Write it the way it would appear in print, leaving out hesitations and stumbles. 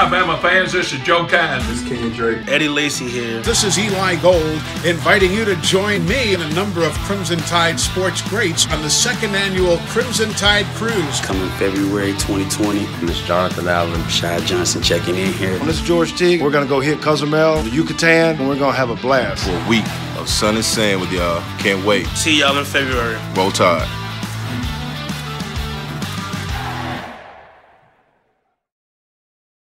Hi, Bama fans. This is Joe Kine. This is Kenyan Drake. Eddie Lacy here. This is Eli Gold, inviting you to join me and a number of Crimson Tide sports greats on the second annual Crimson Tide Cruise. Coming February 2020. This is Jonathan Allen. Rashad Johnson checking in here. This is George Teague. We're going to go hit Cozumel, the Yucatán, and we're going to have a blast. For a week of sun and sand with y'all. Can't wait. See y'all in February. Roll Tide.